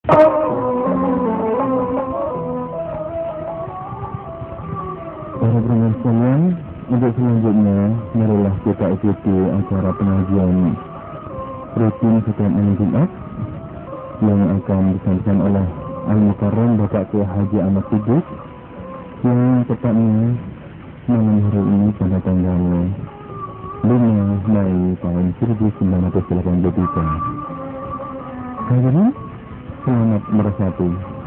Para pendengar sekalian, untuk selanjutnya marilah kita ikuti acara pengajian rutin setiap malam Jumat yang akan disampaikan oleh Al-Mukarram Bapak Kiai Haji Ahmad Kudus, yang tepatnya malam hari ini pada tanggal 5 Mei tahun 1983. Hadirin, selamat bersatu.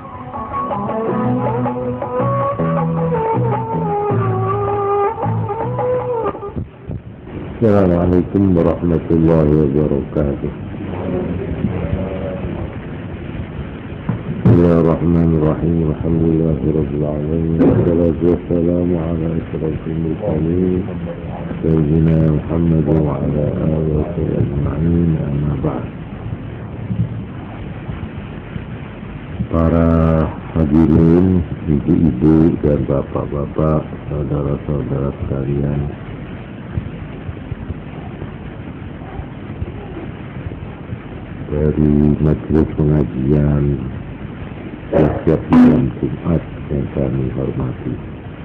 Assalamualaikum warahmatullahi wabarakatuh. Bismillahirrahmanirrahim. Alhamdulillahirabbil alamin. Wassalatu wassalamu ala asyrafil mursalin sayyidina Muhammad wa ala alihi wa sahbihi ajma'in. Amma ba'd. Para hadirin, ibu-ibu dan bapak-bapak, saudara-saudara sekalian, dari majelis pengajian setiap malam Jumat yang kami hormati,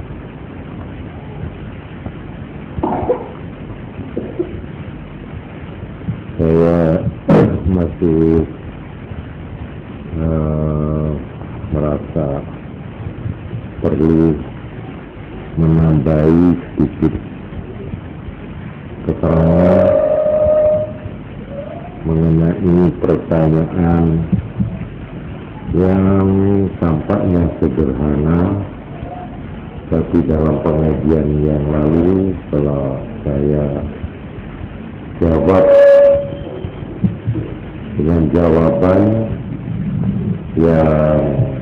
saya masih merasa perlu menambahi sedikit keterangan mengenai pertanyaan yang tampaknya sederhana, tapi dalam pengajian yang lalu telah saya jawab dengan jawaban yang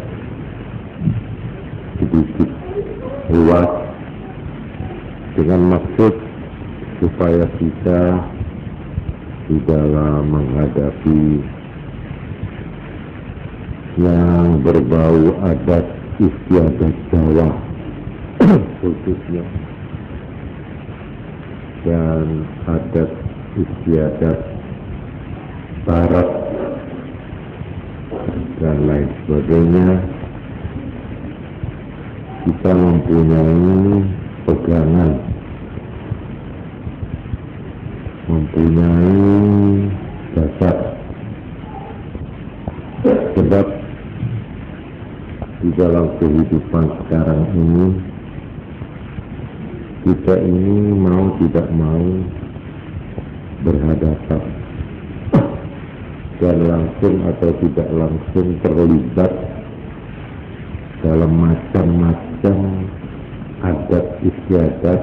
sedikit luas, dengan maksud supaya kita di dalam menghadapi yang berbau adat istiadat Jawa khususnya, dan adat istiadat Barat dan lain sebagainya, kita mempunyai pegangan, mempunyai dasar. Sebab di dalam kehidupan sekarang ini, kita ini mau tidak mau berhadapan dan langsung atau tidak langsung terlibat dalam macam-macam adat istiadat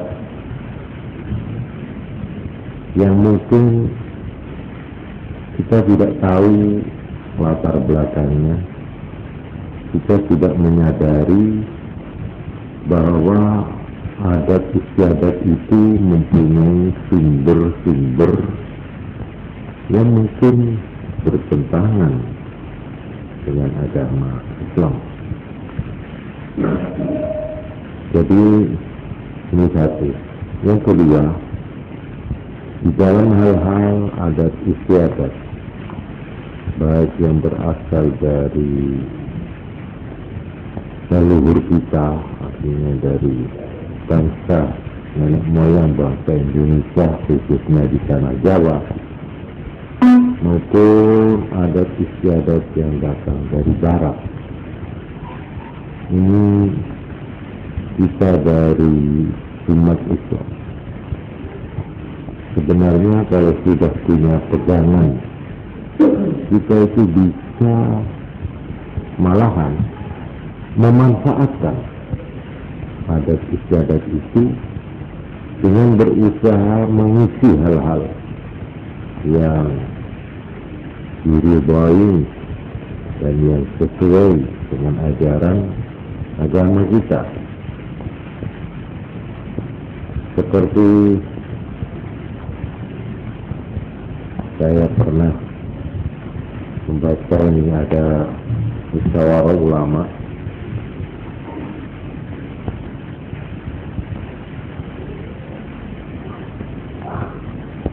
yang mungkin kita tidak tahu latar belakangnya, kita tidak menyadari bahwa adat istiadat itu mempunyai sumber-sumber yang mungkin bertentangan dengan agama Islam. Jadi ini satu. Yang kedua, di dalam hal-hal adat istiadat, baik yang berasal dari leluhur kita, artinya dari bangsa nenek moyang bangsa Indonesia, khususnya di tanah Jawa, maupun adat istiadat yang datang dari Barat. Ini kita dari umat Islam sebenarnya kalau sudah punya pegangan, kita itu bisa malahan memanfaatkan adat istiadat itu dengan berusaha mengisi hal-hal yang diridhoi dan yang sesuai dengan ajaran agama kita. Seperti saya pernah membaca, ini ada musyawarah ulama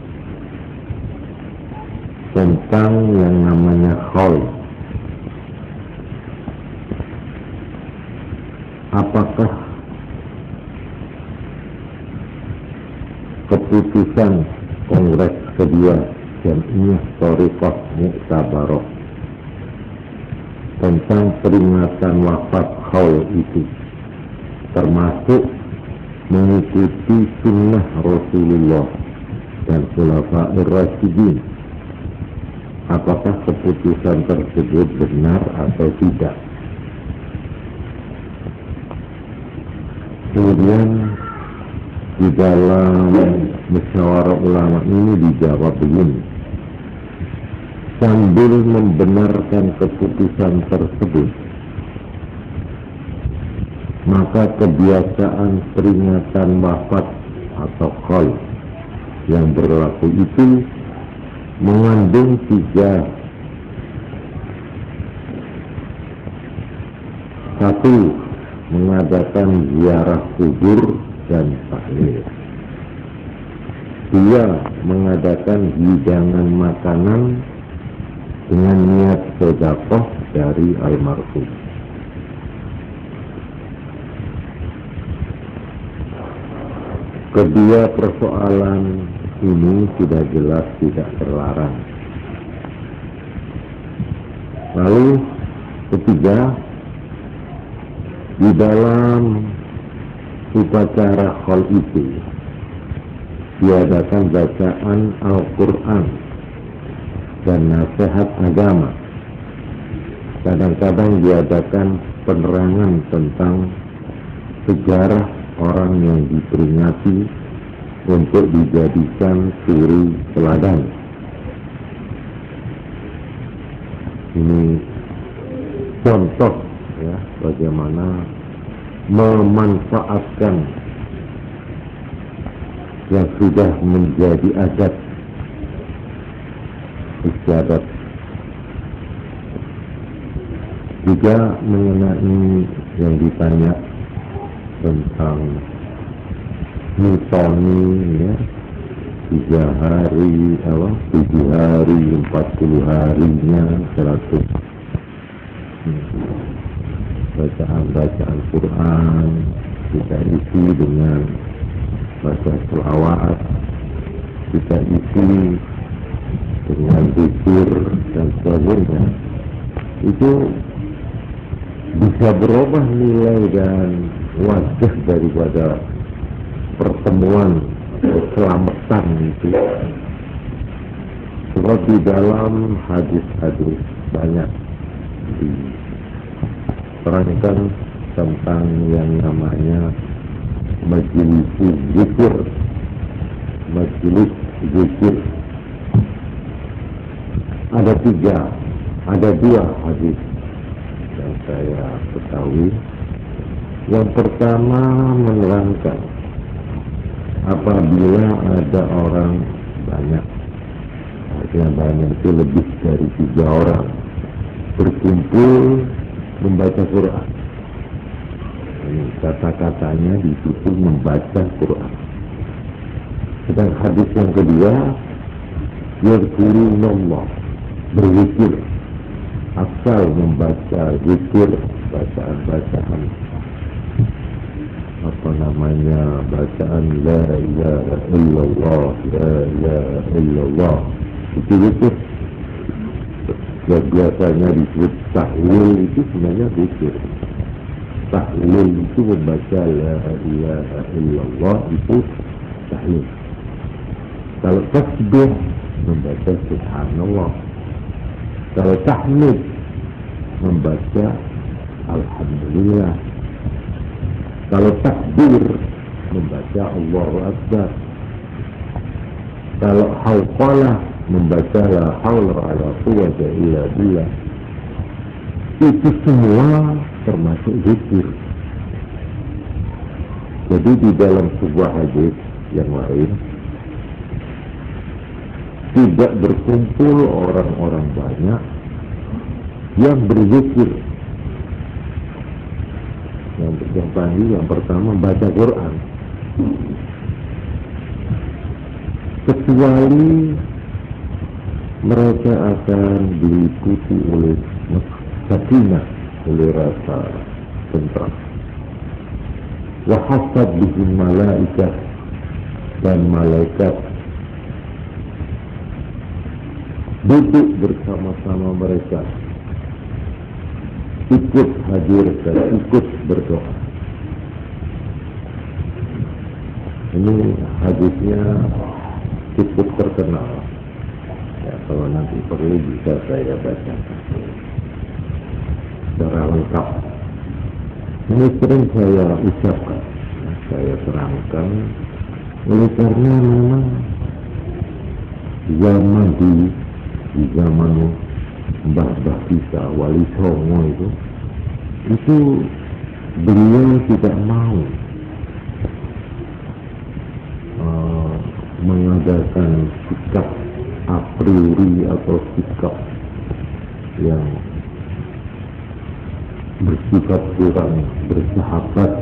tentang yang namanya khaul. apakah keputusan Kongres kedua Jamiah Thariqah Mu'tabarah tentang peringatan wafat Khaul itu termasuk mengikuti sunnah Rasulullah dan Khulafaur Rasyidin, apakah keputusan tersebut benar atau tidak? Kemudian di dalam musyawarah ulama ini dijawab begini, sambil membenarkan keputusan tersebut, maka kebiasaan peringatan wafat atau qaul yang berlaku itu mengandung 3. 1. Mengadakan ziarah kubur dan tahlil. 2. Mengadakan hidangan makanan dengan niat sedekah dari almarhum. Kedua persoalan ini sudah jelas tidak terlarang. Lalu ketiga, di dalam upacara khaul itu diadakan bacaan Al-Quran dan nasihat agama. Kadang-kadang diadakan penerangan tentang sejarah orang yang diperingati untuk dijadikan suri teladan. Ini contoh ya bagaimana memanfaatkan yang sudah menjadi adat istiadat. Juga mengenai yang ditanya tentang mitoni ya, 3 hari 7 hari 40 harinya 100 bacaan Quran kita isi dengan baca selawat, kita isi dengan zikir dan sebagainya. Itu bisa berubah nilai dan wajah daripada pertemuan keselamatan itu. Sebab di dalam hadis-hadis banyak diterangkan tentang yang namanya majelis zikir. Majelis zikir ada 3, ada 2 hadis yang saya ketahui. Yang pertama menerangkan apabila ada orang banyak, artinya banyak itu lebih dari 3 orang berkumpul membaca Quran. Ini kata-katanya di situ membaca Quran. Sedang hadis yang kedua, yadhkurunallah, berzikir, asal membaca zikir, bacaan-bacaan bacaan la ilaha illallah, la ilaha illallah, itu zikir. Dan biasanya disebut tahlil, itu sebenarnya zikir. Tahlil itu membaca la ilaha illallah, itu tahlil. Kalau tasbih membaca subhanallah. Kalau tahmid membaca alhamdulillah. Kalau takbir membaca Allahu Akbar. Kalau hauqalah membaca la haula wala quwwata illa billah. Itu semua termasuk zikir. Jadi di dalam sebuah hadis yang lain, tidak berkumpul orang-orang banyak yang berzikir. Yang pertama baca Quran, kecuali mereka akan diikuti oleh sakinah, oleh rasa tentram. Wahafat bihim malaikat, dan malaikat duduk bersama-sama mereka, ikut hadir dan ikut berdoa. Ini hadisnya cukup terkenal. Ya, kalau nanti perlu bisa saya bacakan secara lengkap. Ini sering saya ucapkan, saya terangkan, oleh karena memang zaman di zaman Mbah kita, Wali Songo itu beliau tidak mau mengadakan sikap a priori atau sikap yang bersifat kurang bersahabat.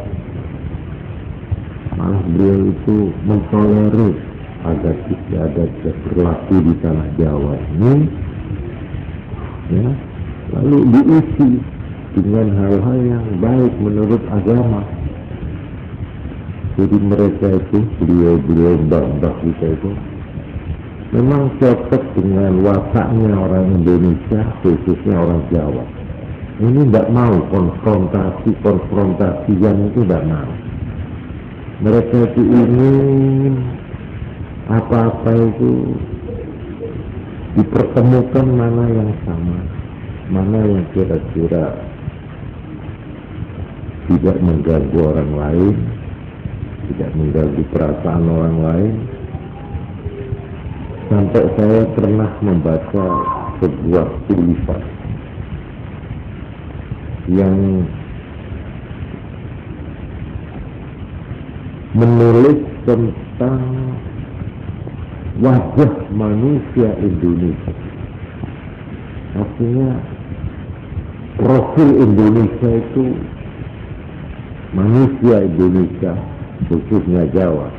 Malah beliau itu mentolerir adat istiadat yang berlaku di tanah Jawa ini, ya, lalu diisi dengan hal-hal yang baik menurut agama. Jadi mereka itu, beliau mbah kita itu memang cocok dengan wataknya orang Indonesia, khususnya orang Jawa. Ini tidak mau konfrontasi yang itu tidak mau. Mereka itu ingin apa-apa itu dipertemukan, mana yang sama, mana yang kira-kira tidak mengganggu orang lain, tidak mengganggu perasaan orang lain. Sampai saya pernah membaca sebuah tulisan yang menulis tentang wajah manusia Indonesia. Artinya profil Indonesia itu, manusia Indonesia khususnya Jawa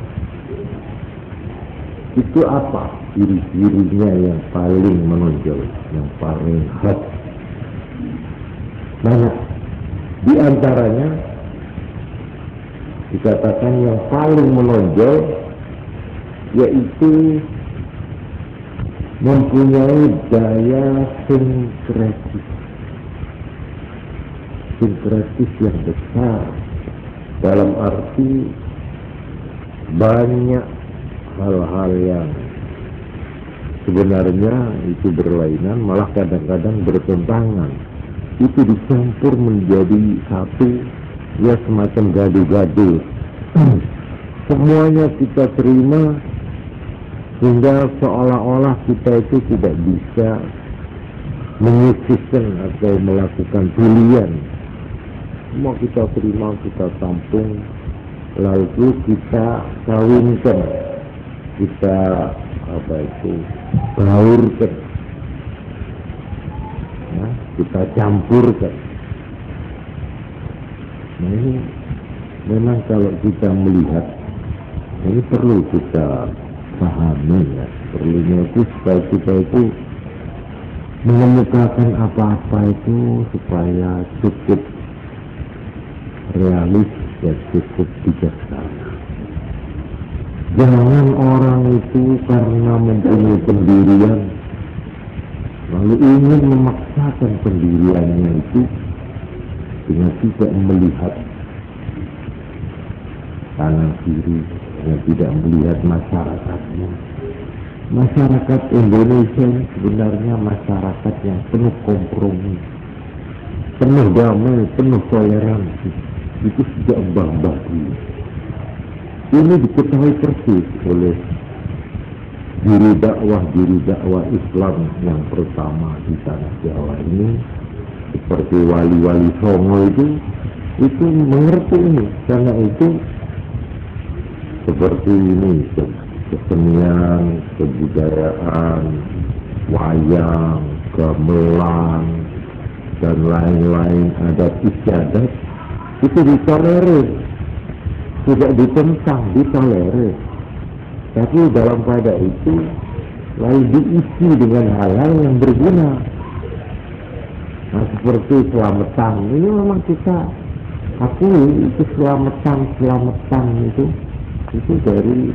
itu apa ciri-cirinya yang paling menonjol, yang paling khas. Banyak di antaranya dikatakan yang paling menonjol yaitu mempunyai daya sinkretis yang besar, dalam arti banyak hal-hal yang sebenarnya itu berlainan, malah kadang-kadang bertentangan, itu dicampur menjadi satu, ya semacam gaduh-gaduh. Semuanya kita terima sehingga seolah-olah kita itu tidak bisa menyisihkan atau melakukan pilihan. Semua kita terima, kita tampung, lalu kita kawinkan, kita baurkan, ya, kita campurkan. Nah ini memang kalau kita melihat, ini perlu kita pahami, ya, perlunya itu supaya kita itu mengemukakan apa-apa itu supaya cukup realis dan cukup bijaksana. Jangan orang itu karena mempunyai pendirian lalu ingin memaksakan pendiriannya itu dengan tidak melihat kanan kiri, dengan tidak melihat masyarakatnya. Masyarakat Indonesia sebenarnya masyarakat yang penuh kompromi, penuh damai, penuh toleransi. Itu sejak mbah-mbah dulu. Ini diketahui persis oleh juru dakwah Islam yang pertama di tanah Jawa ini, seperti Wali Songo itu mengerti ini. Karena itu seperti ini, kesenian, kebudayaan, wayang, gamelan, dan lain-lain adat istiadat itu ditolerir, tidak ditentang, ditolerir. Tapi dalam keadaan itu lalu diisi dengan hal-hal yang berguna. Nah seperti selamatan ini memang kita akui itu selamatan itu dari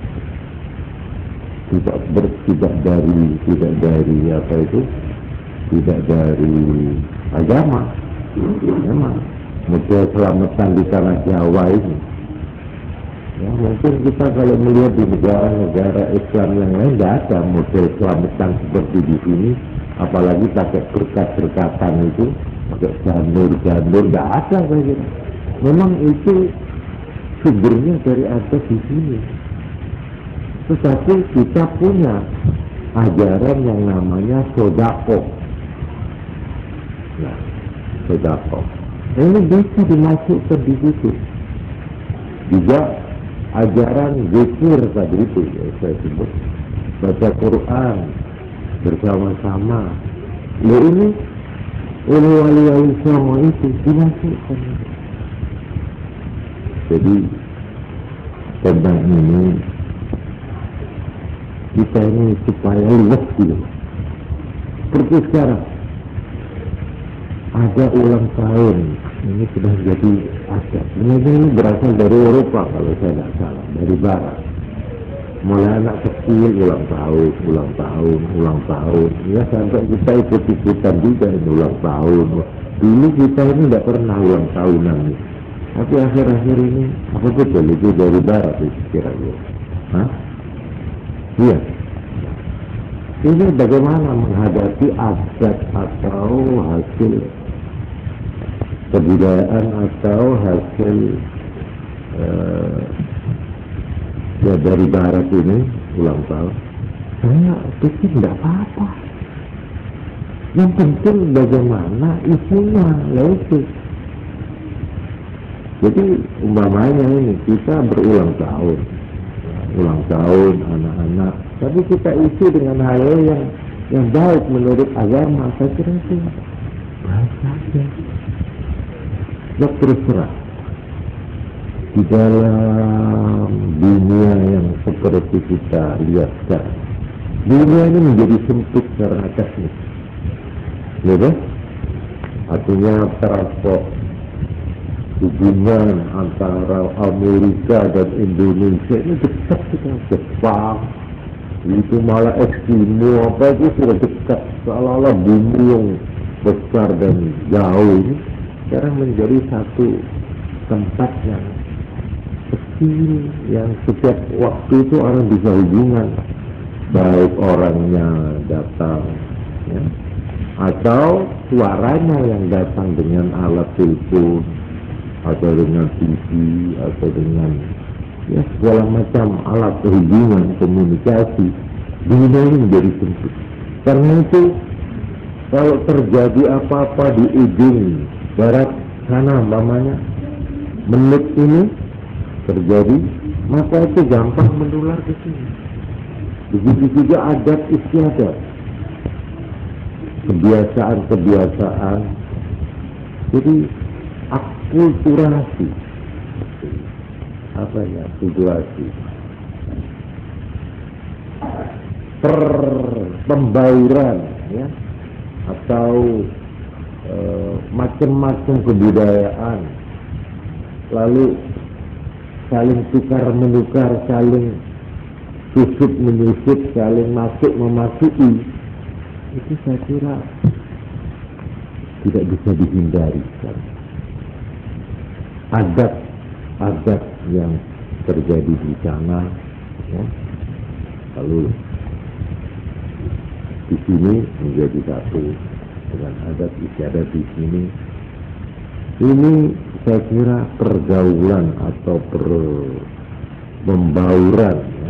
tidak dari agama. Memang model selamatan di tanah Jawa ini. Ya, mungkin kita kalau melihat di negara-negara Islam yang lain tidak ada model selamatan seperti di sini, apalagi pakai berkat-berkatan itu, pakai janur, tidak ada kayak gitu. Memang itu sumbernya dari atas di sini. Tetapi kita punya ajaran yang namanya sodako. Nah, sodako. Ini bisa dimasukkan di situ. Juga ajaran zikir tadi itu ya, saya sebut. Baca Quran bersama-sama. Nah ini oleh wali-wali sama itu dimasukkan. Jadi tentang ini kita ini supaya luas gitu. Seperti sekarang ada ulang tahun, ini sudah jadi ada. Ini berasal dari Eropa kalau saya tidak salah, dari Barat. Mulai anak kecil ulang tahun, ya sampai kita ikut-ikutan juga ini ulang tahun. Dulu kita ini tidak pernah ulang tahunan nih. Tapi akhir-akhir ini apa betul itu dari Barat itu kira-kira? Hah? Iya. Ini bagaimana menghadapi adat atau hasil kebudayaan atau hasil ya dari Barat ini ulang tahun. Saya pikir tidak apa-apa. Yang penting bagaimana isunya, itu. Jadi umpamanya ini kita berulang tahun anak-anak, tapi kita isi dengan hal yang baik menurut agama. Saya kira itu baik saja. Ya terus terang di dalam dunia yang seperti kita lihat sekarang, dunia ini menjadi sempit karena teknik, ya, artinya transport, hubungan antara Amerika dan Indonesia ini dekat sekali. Jepang itu malah Eskimo apa itu sudah dekat, seolah-olah bumi yang besar dan jauh ini sekarang menjadi satu tempat yang kecil, yang setiap waktu itu orang bisa hubungan, baik orangnya datang ya, atau suaranya yang datang dengan alat telepon atau dengan TV atau dengan ya segala macam alat hubungan komunikasi. Dunia ini menjadi sempit. Karena itu kalau terjadi apa-apa di ujung barat sana umpamanya menit ini terjadi, maka itu gampang menular ke sini. Begitu juga adat istiadat, kebiasaan. Jadi akulturasi, akulturasi, pembauran, ya, atau macam-macam kebudayaan, lalu saling tukar menukar, saling susut menyusut, saling masuk memasuki, itu saya kira tidak bisa dihindari. Adat yang terjadi di sana, ya, lalu di sini menjadi satu dengan adat istiadat di sini. Ini saya kira pergaulan atau pembauran, ya,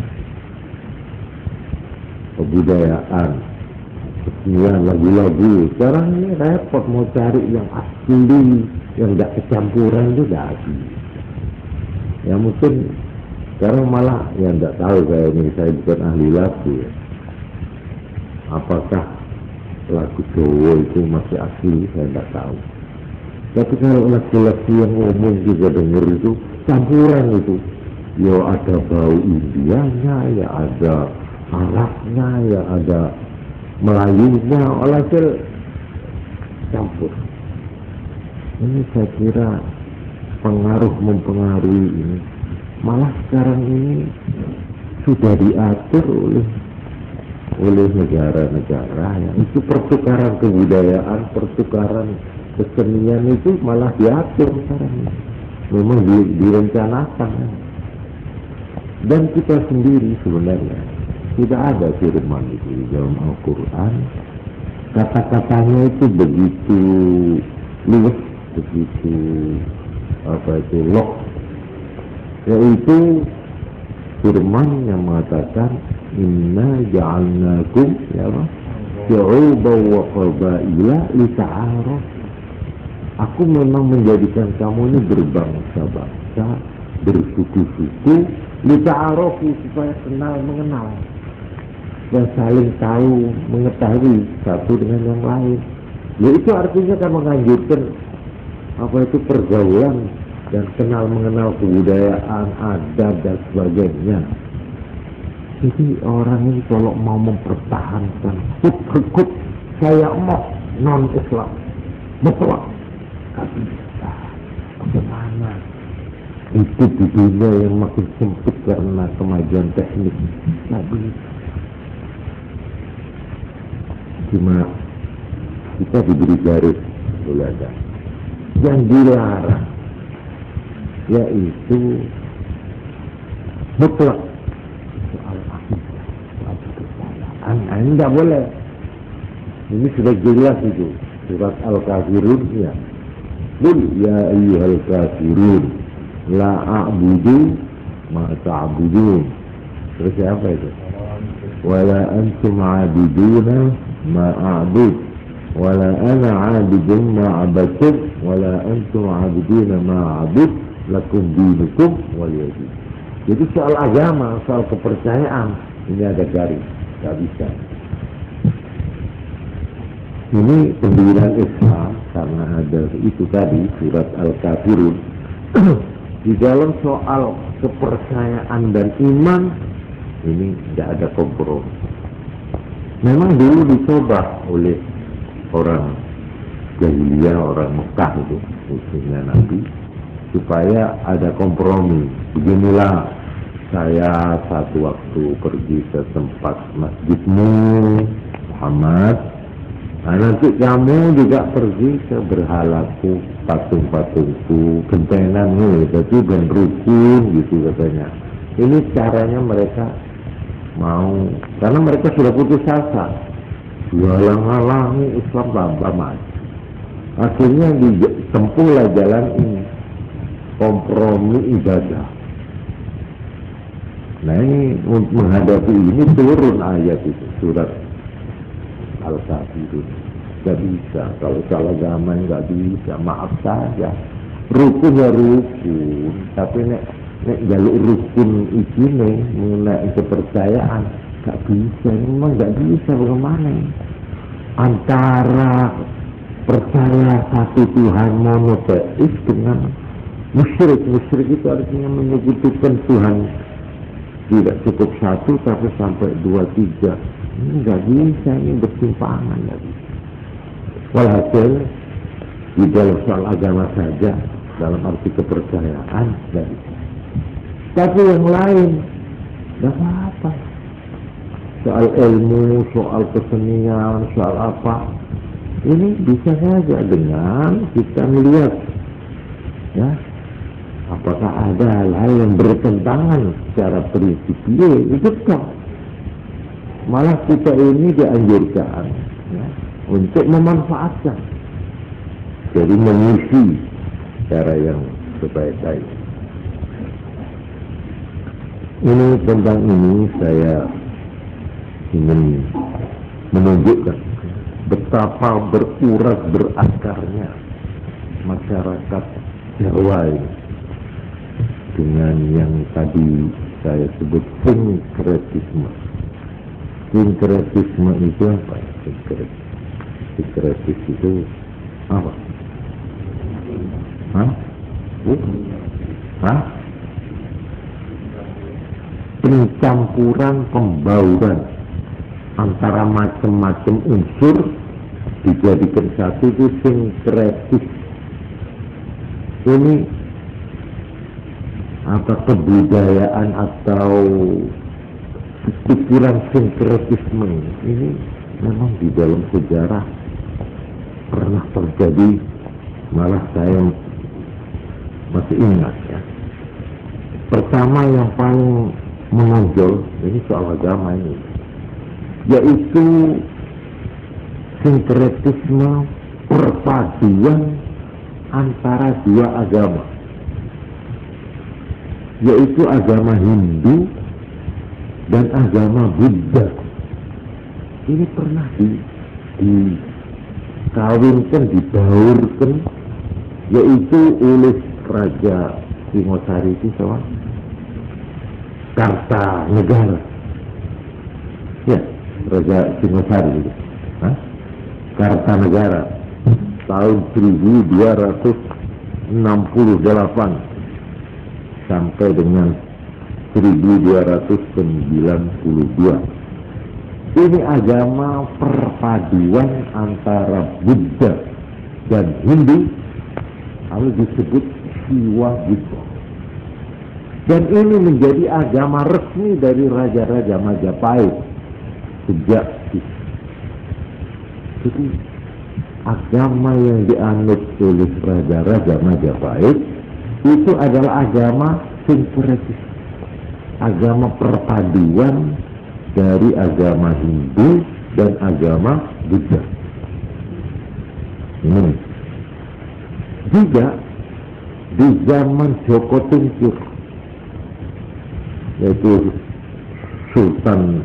kebudayaan, kesenian, lagu-lagu. Sekarang ini repot mau cari yang asli, yang tidak kecampuran itu tidak asli. Ya mungkin sekarang malah yang tidak tahu, saya bukan ahli lagu, ya. Apakah lagu Jawa itu masih asli, saya tidak tahu. Tapi kalau lagu-lagu yang umum juga dengar itu campuran itu. Ya ada bau Indianya, ya ada Arabnya, ya ada Melayunya, alhasil campur. Ini saya kira pengaruh mempengaruhi ini. Malah sekarang ini sudah diatur oleh negara-negara yang itu pertukaran kebudayaan, pertukaran kesenian itu malah diatur sekarang ini. Memang direncanakan. Dan kita sendiri sebenarnya tidak ada firman itu di dalam Al-Quran. Kata-katanya itu begitu luas, begitu lok, yaitu firman yang mengatakan inna ja'alnakum syu'uban wa qabaila lita'aruf. Aku memang menjadikan kamu ini berbangsa-bangsa, bersuku-suku, lita'arufu, supaya kenal mengenal dan saling tahu mengetahui satu dengan yang lain. Itu artinya kan menganjurkan pergaulan dan kenal mengenal kebudayaan, adat dan sebagainya. Jadi orang ini kalau mau mempertahankan kut saya mau non-Islam mutlak, tapi bagaimana? Itu di dunia yang makin sempit karena kemajuan teknik. Tapi cuma kita diberi garis belajar yang dilarang, yaitu mutlak soal akidah, soal kepercayaan. Ini tidak boleh. Ini sudah jelas itu surat Al-Kafirun ya. Qul ya ayyuhal kafirun la a'budu ma ta'budun. Terus apa itu? Wala antum 'abiduna ma a'bud wala ana 'abidun ma 'abadtum wala antum 'abiduna ma a'bud lakum dinukum waliyadin. Jadi soal agama, soal kepercayaan ini ada garis, tidak bisa. Ini pendirian Islam karena ada itu tadi surat Al-Kafirun. Di dalam soal kepercayaan dan iman ini tidak ada kompromi. Memang dulu dicoba oleh orang Jahiliyah, orang Mekah itu, khususnya Nabi, supaya ada kompromi. Beginilah, saya satu waktu pergi ke tempat masjidmu Muhammad, nah nanti kamu juga pergi ke berhalaku, patung-patungku, gentenganmu, jadi ben rukun gitu katanya. Ini caranya mereka mau, karena mereka sudah putus asa, halang-halangi Islam tambah maju. Akhirnya ditempuhlah jalan ini, kompromi ibadah. Nah ini untuk menghadapi ini turun ayat itu, surat Al-Kafirun. Gak bisa, kalau salah agama nggak bisa, maaf saja. Rukun ya rukun, tapi nek jaluk rukun ini mengenai kepercayaan gak bisa, memang gak bisa. Bagaimana antara percaya satu Tuhan monoteis dengan musyrik itu artinya menyekutukan Tuhan tidak cukup satu tapi sampai 2, 3. Ini gak bisa, ini bersimpangan gak bisa. Walhasil di dalam soal agama saja, dalam arti kepercayaan gak bisa. Tapi yang lain gak apa-apa. Soal ilmu, soal kesenian, soal apa, ini bisa saja dengan kita melihat ya, apakah ada hal-hal yang bertentangan secara prinsipil, itu kan. Malah kita ini dianjurkan ya, untuk memanfaatkan, jadi mengisi cara yang sebaik-baik. Ini tentang ini saya ingin menunjukkan betapa berurat berakarnya masyarakat Jawa ini dengan yang tadi saya sebut sinkretisme. Sinkretisme itu apa? Sinkretis itu apa? Pencampuran, pembauran antara macam-macam unsur dijadikan satu, itu sinkretis. Ini kebudayaan atau pikiran sinkretisme ini memang di dalam sejarah pernah terjadi. Malah saya masih ingat ya. Pertama yang paling menonjol ini soal agama ini, yaitu sinkretisme, perpaduan antara dua agama, yaitu agama Hindu dan agama Buddha. Ini pernah dikawinkan, dibaurkan, yaitu oleh Raja Singosari itu sama Kartanegara. Ya, Raja Singosari itu. Kartanegara tahun 1268 sampai dengan 1292. Ini agama perpaduan antara Buddha dan Hindu, lalu disebut Siwa Buddha. Dan ini menjadi agama resmi dari Raja-Raja Majapahit sejak itu. Jadi agama yang dianut oleh Raja-Raja Majapahit itu adalah agama sinkretis, agama perpaduan dari agama Hindu dan agama Buddha. Ini juga di zaman Joko Tingkir, yaitu Sultan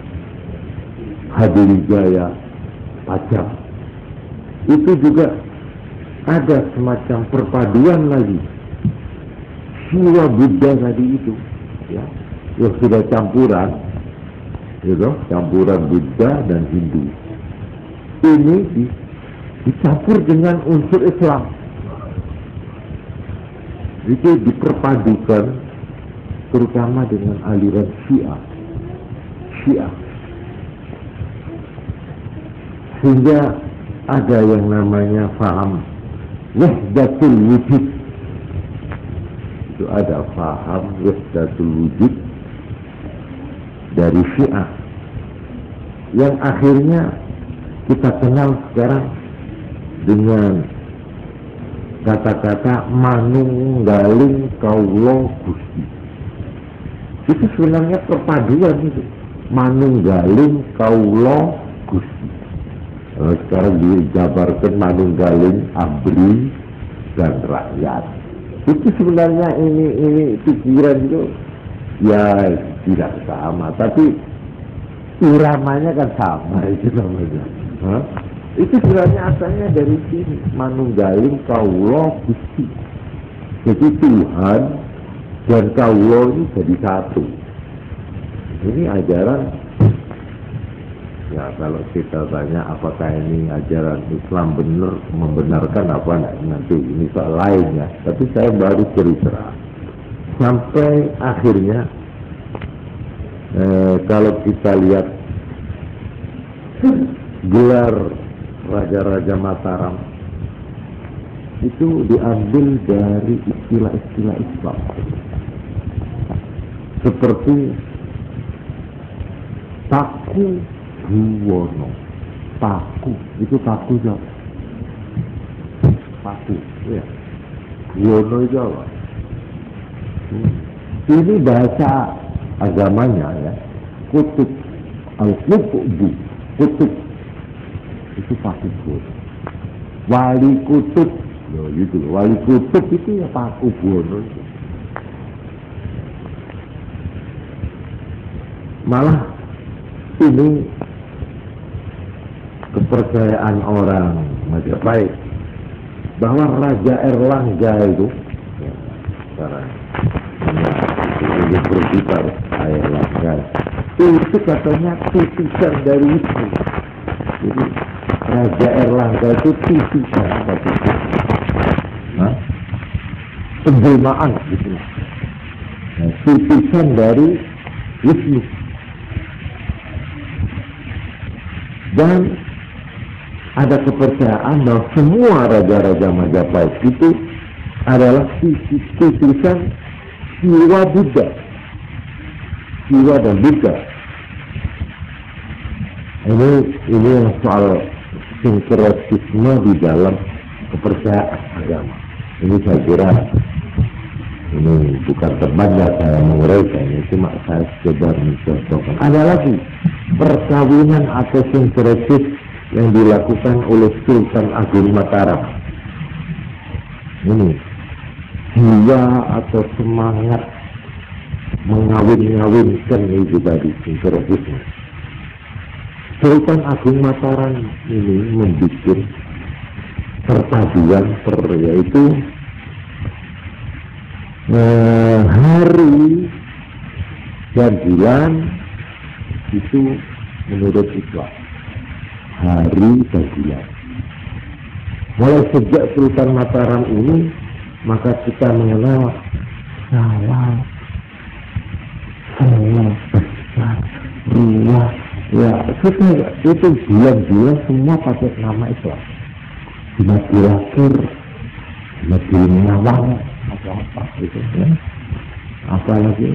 Hadiwijaya Pajang, itu juga ada semacam perpaduan lagi Siwa Buddha tadi itu, ya, yang sudah campuran, gitu, campuran Buddha dan Hindu. Ini dicampur dengan unsur Islam, itu diperpadukan terutama dengan aliran Syiah, sehingga ada yang namanya faham wahdatul wujud. Itu ada faham wahdatul wujud dari Syiah yang akhirnya kita kenal sekarang dengan kata-kata manunggaling kaula Gusti. Itu sebenarnya perpaduan itu, manunggaling kaula Gusti. Sekarang dijabarkan manunggaling abri dan rakyat. Itu sebenarnya ini pikiran itu ya tidak sama, tapi iramanya kan sama itu namanya. Itu sebenarnya asalnya dari sini, manunggaling kaula Gusti. Jadi Tuhan dan kaula ini jadi satu. Ini ajaran. Ya, kalau kita tanya apakah ini ajaran Islam benar, membenarkan apa enggak, nanti ini soal lainnya. Tapi saya baru cerita sampai akhirnya kalau kita lihat gelar Raja-Raja Mataram itu diambil dari istilah-istilah Islam, seperti Paku Buwono. Paku itu Paku Jawa. Paku, ya. Buwono itu apa? Ini bahasa agamanya ya. Kutub al-Qutbu, kutub itu Paku Buwono. Wali kutub, loh gitu. Wali kutub itu ya Paku Buwono itu. Malah ini kepercayaan orang Majapahit bahwa Raja Erlangga itu ya, sekarang ini berbicara Erlangga itu katanya titisan dari Wisnu. Jadi Raja Erlangga itu titisan apa itu? Penjelmaan gitu. Nah, titisan dari Wisnu. Dan ada kepercayaan bahwa semua raja-raja Majapahit itu adalah titisan jiwa Buddha, jiwa dan Buddha. Ini yang soal sinkretisme di dalam kepercayaan agama. Ini saya kira ini bukan tempatnya saya menguraikan, ini cuma saya sekedar mencontohkan. Ada lagi perkawinan atau sinkretis yang dilakukan oleh Sultan Agung Mataram. Ini jiwa atau semangat mengawin-ngawinkan itu tadi sinkretisme. Sultan Agung Mataram ini membuat perpaduan yaitu hari dan bulan itu menurut Islam. Hari dan bulan. Mulai sejak Sultan Mataram ini, maka kita mengenal Syawal, Ruwah, ya itu bulan-bulan semua pakai nama Islam. Jumadil Akhir, Jumadil Nyawang, atau apa gitu ya. Apa lagi?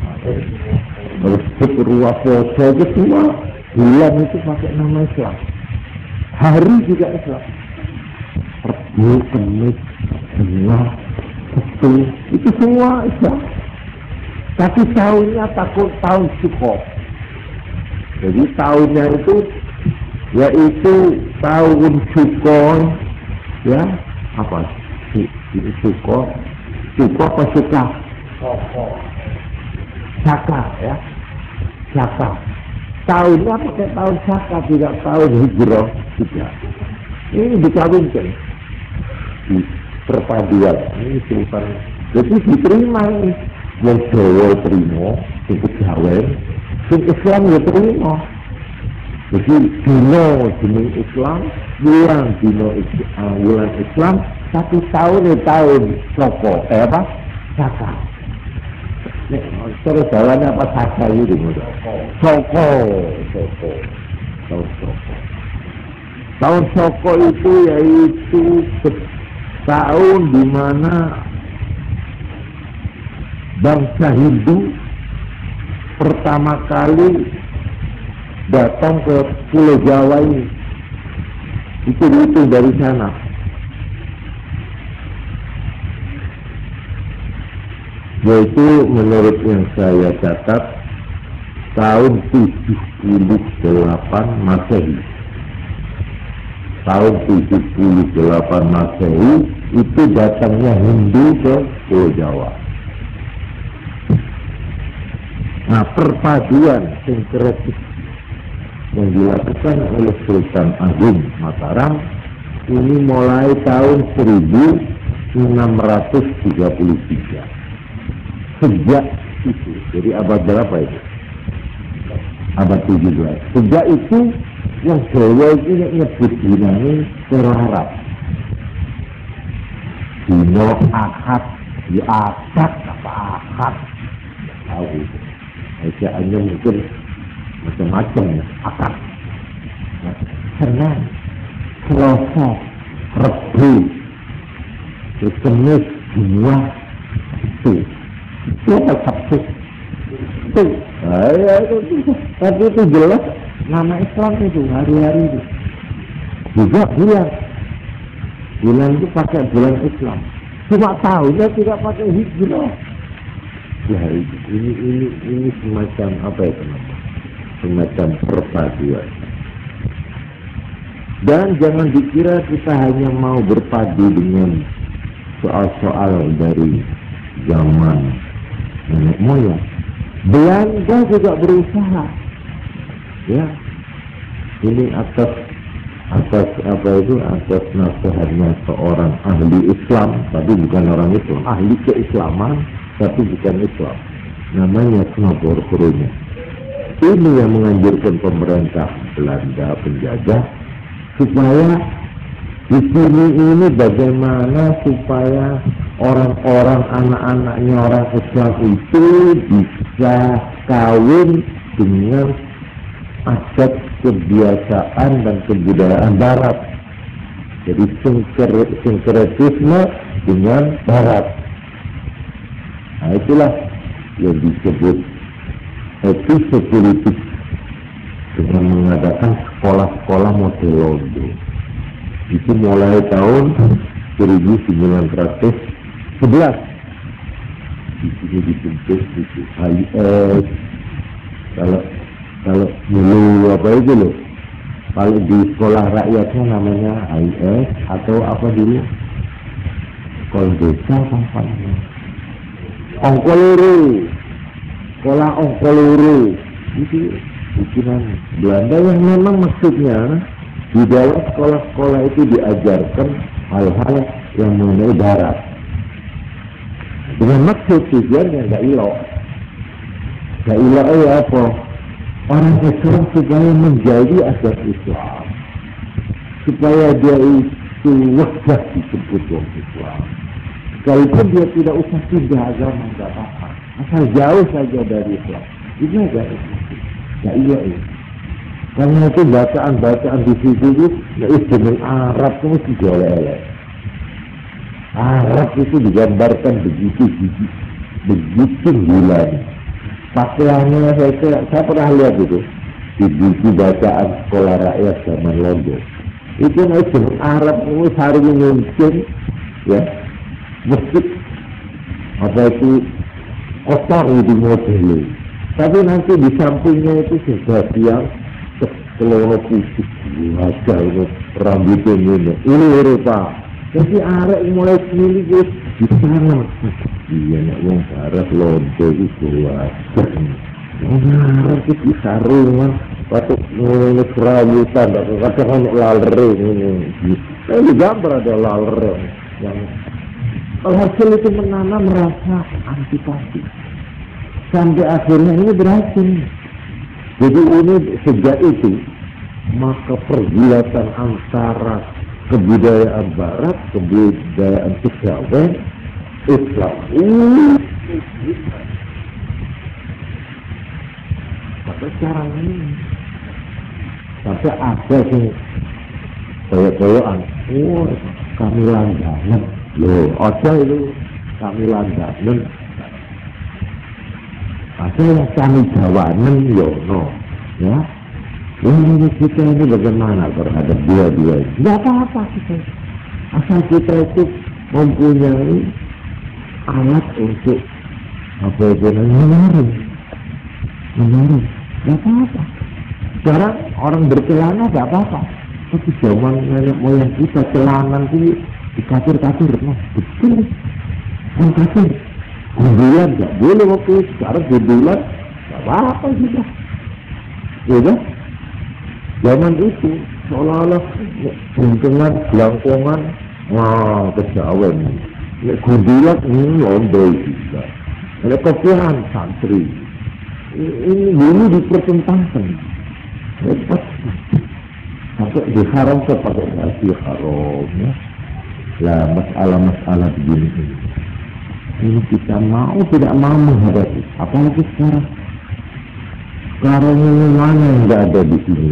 Terus Ruwah Poso itu semua bulan itu pakai nama Islam. Hari juga Islam. Rabu, Kamis, Jumat, Sabtu, itu semua Islam. Tapi tahunnya takut tahun Suko. Jadi tahunnya itu yaitu tahun Suko, ya apa? Suko apa Suka? Saka, ya. Saka. Tahunnya pakai tahun Saka, tidak tahun Hijrah juga. Ini dikawinkan di perpaduan ini Sultan. Jadi diterima ini. Yang Jawa terima, yang Kejawen, yang Islam ya terima. Jadi dino Islam, bulan Islam, satu tahun Soko, apa? Saka. Terus jalannya apa Saka itu? Soko. Tahun Soko itu yaitu tahun di mana bangsa Hindu pertama kali datang ke Pulau Jawa ini. Itu dari sana. Yaitu menurut yang saya catat tahun 78 Masehi. Tahun 78 Masehi itu datangnya Hindu ke Pulau Jawa. Nah, perpaduan sinkretis yang dilakukan oleh Sultan Agung Mataram ini mulai tahun 1633. Sejak itu, jadi abad berapa itu? Abad 17. Sejak itu yang Jawa ini nyebut dinanya terlarap. Dino akad, ya akad apa akad? Tahu itu. Bacaannya mungkin macam-macam ya, akad. Senin, Selasa, Rabu, Kamis, Jumat, itu apa Sabtu? Itu, tapi itu jelas nama Islam itu hari-hari itu. Juga bulan itu pakai bulan Islam. Cuma tahunnya tidak pakai Hijrah. Ya, ini semacam apa ya teman-teman? Semacam perpaduan. Dan jangan dikira kita hanya mau berpadu dengan soal-soal dari zaman nenek moyang. Belanda juga berusaha. Ya, ini atas nasihatnya seorang ahli Islam, tapi bukan orang Islam, ahli keislaman, tapi bukan Islam. Namanya Snobor Kroener. Ini yang menganjurkan pemerintah Belanda penjajah supaya di sini ini bagaimana supaya orang-orang anak-anaknya orang Islam itu bisa kawin dengan adat kebiasaan dan kebudayaan Barat. Jadi sinkretisme dengan Barat. Nah itulah yang disebut episode politik dengan mengadakan sekolah-sekolah model Londo. Itu mulai tahun 1911. Di sini dibentuk itu HIS. Kalau dulu apa itu loh? Kalau di sekolah rakyatnya namanya HIS atau apa dulu? Sekolah desa apa namanya? Ongkoluru. Sekolah Ongkoluru. Itu bikinan Belanda yang memang maksudnya di dalam sekolah-sekolah itu diajarkan hal-hal yang mengenai barat. Dengan maksud tujuannya nggak ilok. Nggak ilok ya apa? Orang Islam supaya menjadi adat Islam. Supaya dia itu wajah disebut orang Islam. Sekalipun dia tidak usah pindah agama, nggak apa-apa. Asal jauh saja dari Islam. Itu nggak ilok ya. Karena itu bacaan-bacaan di situ itu dengan Arab itu digolek-olek. Arab itu digambarkan begitu gila. Pakaiannya saya pernah lihat itu di buku bacaan sekolah rakyat zaman Londo. Itu dengan Arab itu hari mungkin ya mesti apa itu kotor itu modelnya. Tapi nanti di sampingnya itu sebagian keloro putih, wajah itu rambutnya ini Eropa. Jadi arek mulai sini guys di sana. Iya nak wong arek Londo itu wajah. Arek itu sarungan, patut mulai kerabutan, kadang ada lalre ini. Ini gambar ada lalre yang hasil itu menanam rasa antipati. Sampai akhirnya ini berhasil. Jadi ini sejak itu maka pergulatan antara kebudayaan Barat, kebudayaan Kejawen, Islam. Maka sekarang ini sampai ada sih koyo-koyoan. Oh, kami langganan. Loh, ada itu kami langganan. Ada yang kami jawanan, yono, ya. Ini kita ini bagaimana terhadap dua-dua ini? Tidak apa-apa kita. Asal kita itu mempunyai alat untuk apa itu menyaring. Tidak apa-apa. Sekarang orang bercelana tidak apa-apa. Tapi zaman nenek moyang kita celana itu dikasir-kasir, nah betul. Yang kasir. Gundulan tidak boleh waktu itu. Sekarang gundulan tidak apa-apa sudah. Ya kan? Zaman itu seolah-olah buntungan, belangkongan, wah Kejawen. Gundulan ini Londo juga. Ada kopian santri. Ini dulu dipertentangkan. Lepas sampai diharam pakai baju haram ya. Lah masalah-masalah begini ini. Ini kita mau tidak mau menghadapi. Apalagi sekarang. Sekarang ini mana yang tidak ada di sini?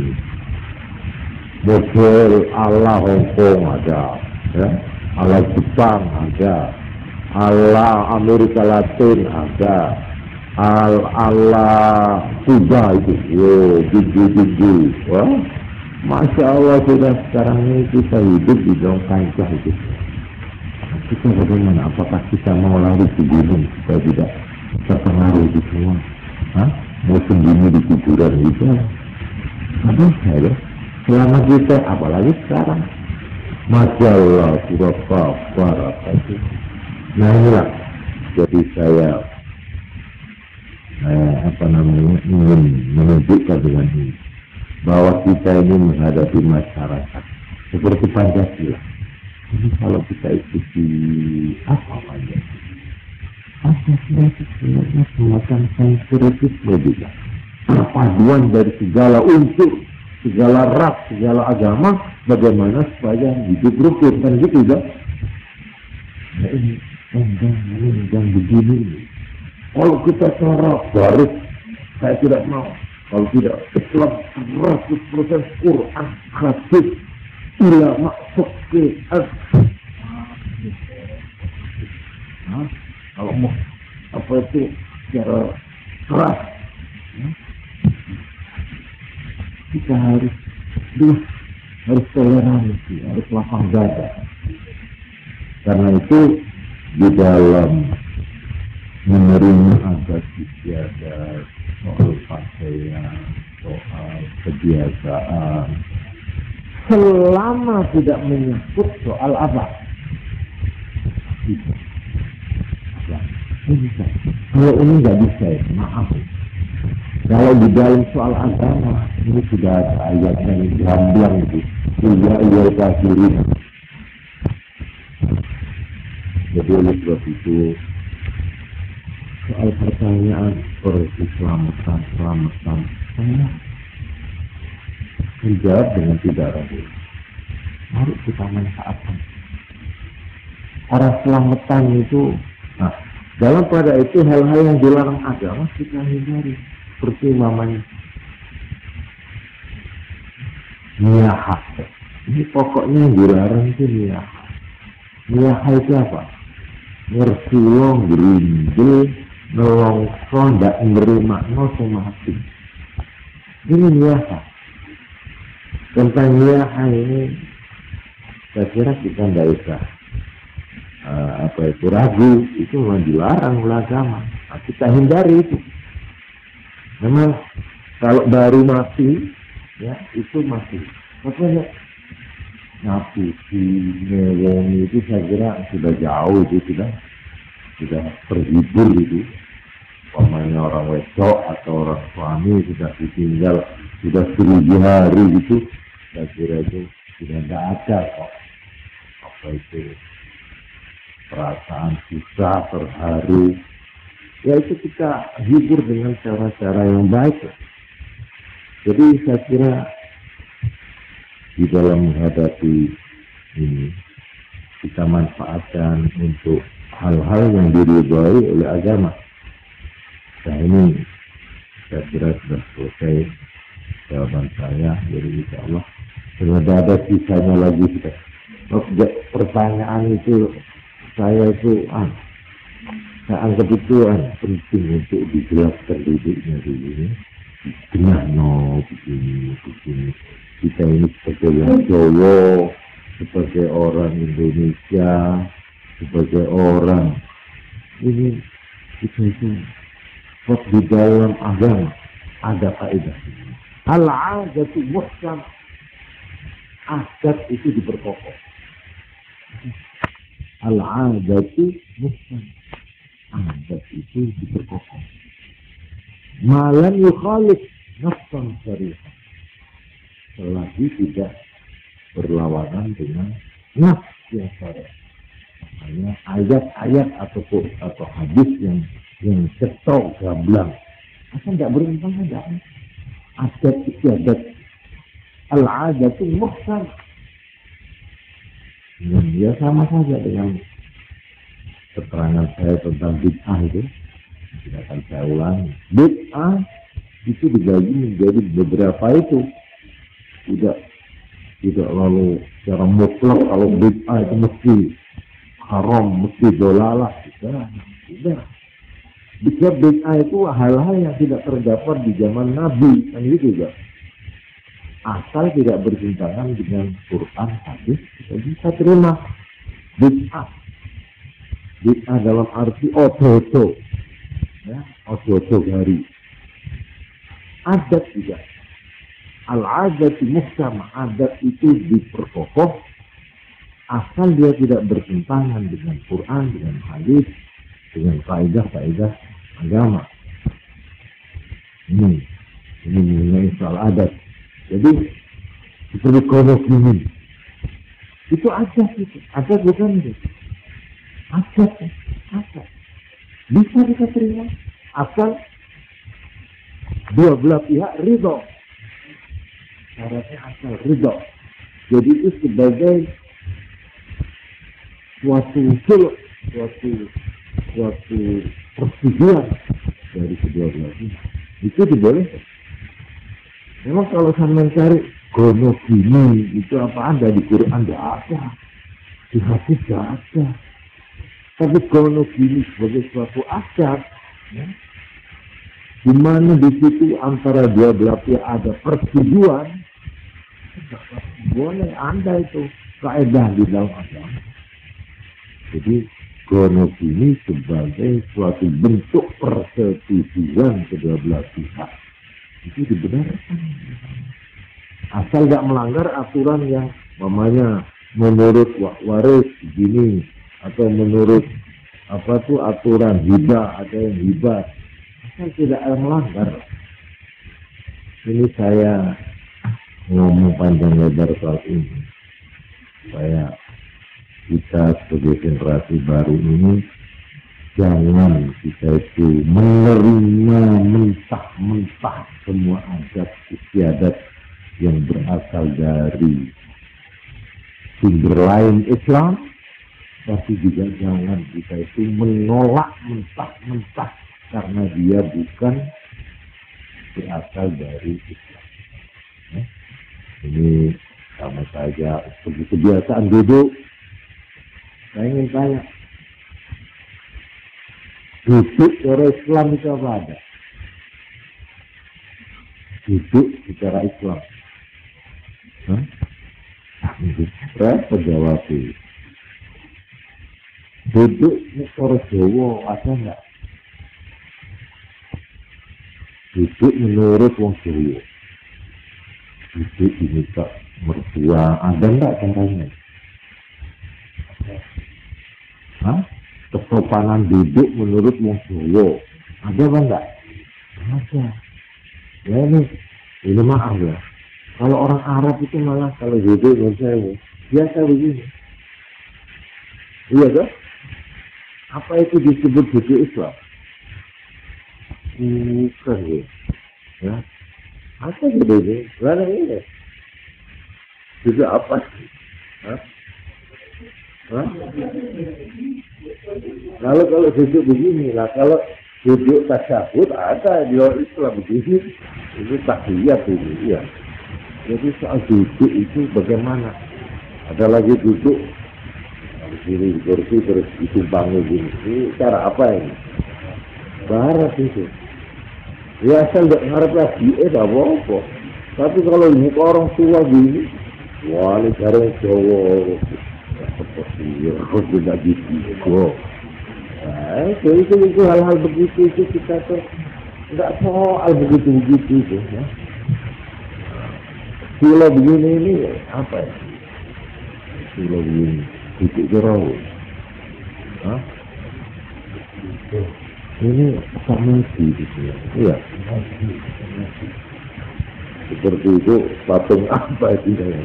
Model ala Hongkong ada, ya? Ala Jepang ada, ala Amerika Latin ada, ala Kuba itu, tinggi-tinggi. Wah, Masya Allah sudah sekarang ini kita hidup di dalam kancah itu. Kita bagaimana? Apakah kita mau lari ke gunung supaya tidak terpengaruh di semua? Hah? Mau sembunyi di kuburan itu? Apa ya? Selama kita, apalagi sekarang. Masya Allah, surah Barakatuh. Nah inilah, jadi saya ingin menunjukkan dengan ini bahwa kita ini menghadapi masyarakat seperti Pancasila. Jadi kalau kita ikuti apa Pancasila? Pancasila itu sebenarnya semacam sinkretisme juga. Perpaduan dari segala unsur, segala ras, segala agama, bagaimana supaya hidup rukun kan gitu kan? Nah ini yang begini. Kalau kita cara baru, saya tidak mau. Kalau tidak, Islam 100% Quran, hadis, ulama, fikih. Kalau mau apa itu secara keras. Kita harus toleransi, harus lapang dada. Karena itu di dalam menerima adat istiadat, soal pakaian, soal kebiasaan, selama tidak menyangkut soal apa? Bisa. Ya, ini bisa. Kalau ini nggak bisa, maaf. Kalau di dalam soal agama, ini sudah ada ayatnya yang gamblang itu. Iya kafirin. Jadi oleh sebab itu, soal pertanyaan selamatan, saya menjawab dengan tidak ragu. Mari kita manfaatkan. Orang selamatan itu, dalam pada itu hal-hal yang dilarang agama kita hindari. Seperti namanya niyahah. Ini pokoknya yang dilarang itu niyahah. Niyahah itu apa? Ngersulong, gerindil, nelongso, ndak nerima, sama hati. Ini niyahah. Tentang niyahah ini, saya kira kita ndak usah ragu, itu memang dilarang oleh agama. Nah, kita hindari itu. Memang kalau baru mati, ya itu mati. Pokoknya ngapusi, ngewong itu saya kira sudah jauh itu sudah terhibur itu. Pokoknya orang wedok atau orang suami sudah ditinggal sudah 1000 hari itu, saya kira itu sudah tidak ada kok. Apa itu perasaan susah, terharu. Ya itu kita hibur dengan cara-cara yang baik. Jadi saya kira di dalam menghadapi ini kita manfaatkan untuk hal-hal yang diridhai oleh agama. Nah ini saya kira sudah selesai jawaban saya. Jadi insya Allah sudah ada sisanya lagi. Pertanyaan itu saya anggap itu penting untuk dijelaskan duduknya dulu. Begini. Kita ini sebagai orang Jawa, sebagai orang Indonesia, sebagai orang ini kita itu di dalam agama ada kaidah. Al-'adatu muhkam. Adat itu diperkokoh. Al-'adatu muhkam. Adat itu diperkokoh. Malam yukhalif nafsan syariah. Selagi tidak berlawanan dengan nafs yang syariah. Makanya ayat-ayat atau hadis yang cetok gamblang. Asal tidak bertentangan dengan adat istiadat. Al-'adatu muhkam. Ya sama saja dengan keterangan saya tentang bid'ah itu. Tidak akan saya ulangi. Bid'ah itu dibagi menjadi beberapa itu. Tidak lalu secara mutlak kalau bid'ah itu mesti haram, mesti dolalah. Tidak. Bisa bid'ah itu hal-hal yang tidak terdapat di zaman Nabi. Kan itu juga. Asal tidak bertentangan dengan Quran, hadis, kita bisa terima. Bid'ah. Bid'ah dalam arti odo-odo. Ya, odo-odo gari. Adat juga. Al-'adatu muhkam. Adat itu diperkokoh asal dia tidak bertentangan dengan Quran, dengan hadis, dengan kaidah-kaidah agama. Ini mengenai soal adat. Jadi seperti kodok ini. Itu adat itu. Adat bukan itu. Adat. Bisa kita terima asal dua belah pihak ridho. Syaratnya asal ridho. Jadi itu sebagai suatu persetujuan dari kedua belah pihak. Itu dibolehkan. Memang kalau sampai cari gono gini itu apa ada di Quran? Tidak ada. Di hadis tidak ada. Tapi gono gini sebagai suatu adat Ya. Di mana di situ antara dua belah pihak ada persetujuan, boleh Anda itu kaidah di dalam agama. Jadi gonok ini sebagai suatu bentuk persetujuan kedua belah pihak itu dibenarkan. Asal nggak melanggar aturan yang mamanya menurut waris begini atau menurut apa tuh aturan hibah ada yang hibah, asal tidak melanggar. Ini saya ngomong panjang lebar soal ini supaya kita sebagai generasi baru ini jangan kita itu menerima mentah-mentah semua adat istiadat yang berasal dari sumber lain Islam, tapi juga jangan kita itu menolak mentah-mentah karena dia bukan berasal dari Islam. Ini sama saja seperti kebiasaan duduk. Saya ingin tanya, duduk secara Islam itu apa ada? Duduk secara Islam. Repot jawabnya. Duduk secara Jawa ada enggak? Duduk menurut wong Jawa. Duduk diminta mertua, ada enggak caranya? Kesopanan duduk menurut wong Jawa ada apa enggak? Ada. Ya ini maaf ya. Kalau orang Arab itu malah kalau duduk dengan biasa begini. Iya kan? Apa itu disebut duduk Islam? Bukan ya. Apa gitu ini? Mana ini? Duduk apa? Kalau duduk begini lah, kalau duduk tasyahud ada di luar Islam begini, itu tahiyat ini ya. Jadi soal duduk itu bagaimana? Ada lagi duduk di sini di kursi terus ditumpangi gini. Ini cara apa ini? Barat itu. Ya asal nggak ngarep lagi, apa-apa. Tapi kalau ini orang tua gini, wah ini cara Jawa. Seperti harus tidak gitu. Nah, itu hal-hal begitu itu kita tuh nggak soal begitu itu ya. Sila begini ini apa ya? Sila begini titik jerau. Ini samasi gitu ya. Iya. Seperti itu patung apa itu ya?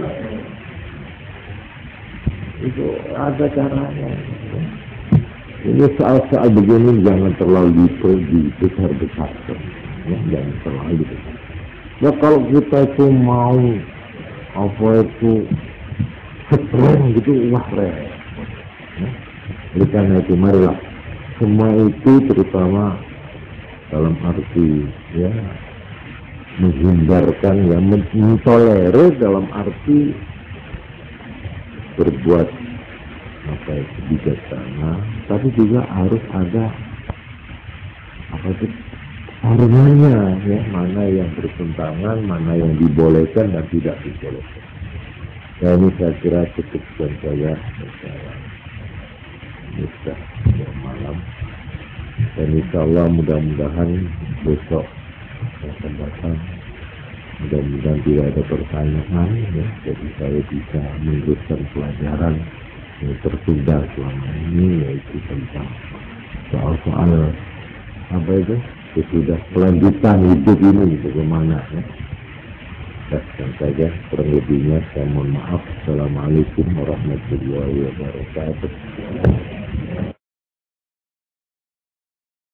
Itu ada caranya. Ini soal-soal begini jangan terlalu dibesar-besarkan. Ya, jangan terlalu besar. Ya kalau kita itu mau apa itu strong gitu, wah repot. Ya. Oleh karena itu marilah semua itu terutama dalam arti ya menghindarkan ya mentolerir dalam arti berbuat apa itu bijaksana, tapi juga harus ada apa itu harganya ya, mana yang bertentangan, mana yang dibolehkan dan tidak dibolehkan. Ya ini saya kira cukup dan saya bisa malam dan insya Allah mudah-mudahan besok akan datang. Mudah-mudahan tidak ada pertanyaan ya, jadi saya bisa meneruskan pelajaran yang tertunda selama ini, yaitu tentang soal-soal apa itu sudah kelanjutan hidup ini bagaimana ya. Dan saja kurang lebihnya saya mohon maaf. Assalamualaikum warahmatullahi wabarakatuh.